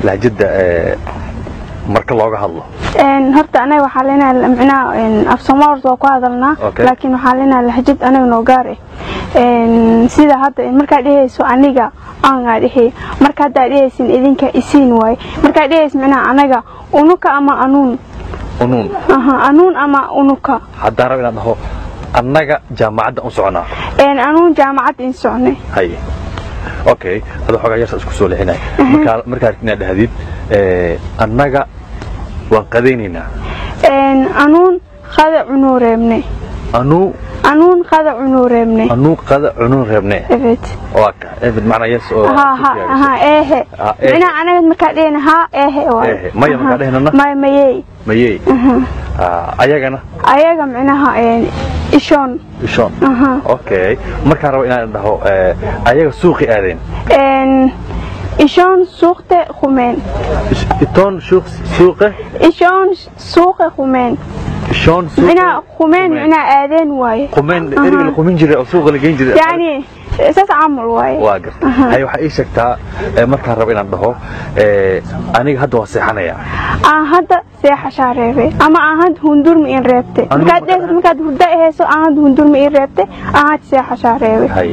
lahjada marka looga hadlo horta anaga waxa leenahay macnaa af Soomaali oo ku hadalna laakiin waxa leenahay lahjad anaga noo gaar sida hadda marka dhehayso aniga aan dhahay marka dhehaysin idinka isiin way marka dhahays macnaa anaga unuka ama anuun anuun ama unuka hadda rabina dhaho anaga jaamacada u soconaa anuun jaamacad in soconay hay okay hada xogaa yar isku soo leexinay marka arkina dhahdid anaga waan qadeynina anuun qada cunureebne anuun qada cunureebne evet waka evet macna yes oo ها ايه انا marka dheena ha ehe maya marka dheena mayay ayagana macnaha ishoon okay marka rabo inaan dhaho ayaga suuqi aadeen إيشون سوقة خمين إيشون سوقة إيشون سوقة خمين إيشون سوقة أنا خمين أنا آذان واي خمين إرجع الخمين جري أو سوق اللي جين جري يعني أساس عمر واي واقف أيوة حقيقة تا مركز ربنا عنده أنا هذا وصيحنا يا هذا سياحة شارعي أما هذا هندور مين رابطة مكاد هدا هسه هذا هندور مين رابطة هذا سياحة شارعي هاي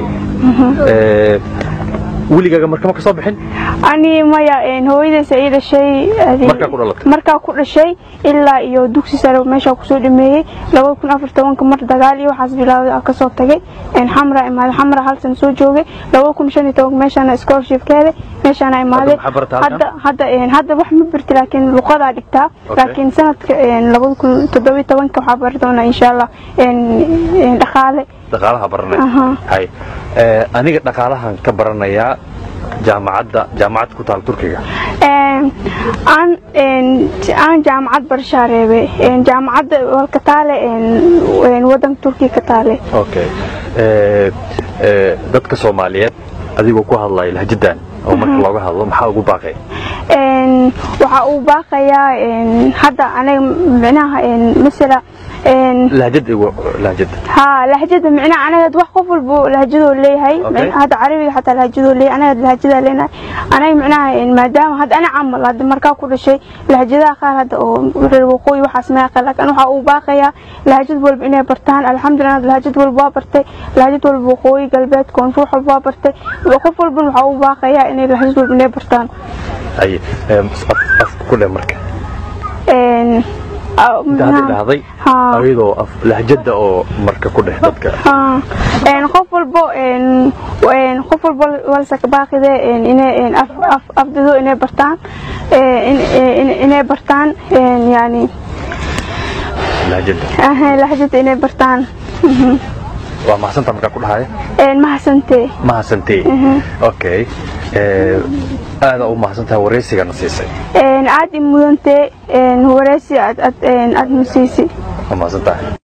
wiligaga marka ma ka soo bixin ani maya hooyada sayida shay marka ku dhashay ilaa iyo dugsi sare meesha ku soo dhameeyay 2014 mar dagaal iyo waxaas bilaawday ka soo tagay xamra hal san soo joogay 2015 meeshana scholarship-keeda meeshana imaaday hadda wax ma barti laakiin luqada dhigtaa laakiin sanadka 2017 waxa bartoona insha Allah dhaqaalaha baranay hay aniga dhaqaalahan ka baranaya jaamacad ku taal Turkiga aan jaamacad barshareebe jaamacad walka taale wadan Turkiga ka taale okay dadka Soomaaliyeed adigoo ku hadlay lahjadan oo marka looga hadlo maxaa ugu baaqay waxa uu baaqayaa hadda aniga macnaha mesela لهجة ها لهجة معناه أنا أدوخ قفل بو لهجته اللي هاي هذا عربي حتى لهجته اللي أنا لهجته لنا أنا معناه ما دام هذا أنا عمل هذا مركب كل شيء لهجة آخر هذا الوقوي وحسماء قلك أنا حقو باقية لهجة والبنية برتان الحمد لله لهجة والبابرتي لهجة والوقوي قلبات كون روح البابرتي وقفل بن حقو باقية إن لهجة والبنية برتان أي كل مركب هذا أيضا لهجة أو مركب كله ضدك قفل بو والسك باقي ده إن أفضل إن برتان إن برتان يعني لهجة إن برتان وما حسنت مركب كل هاي ما حسنتي أوكي هذا أو ما حسنتها ورئيسي كان نسيسي عادي مدنتي ورئيسي عاد نسيسي ما حسنتها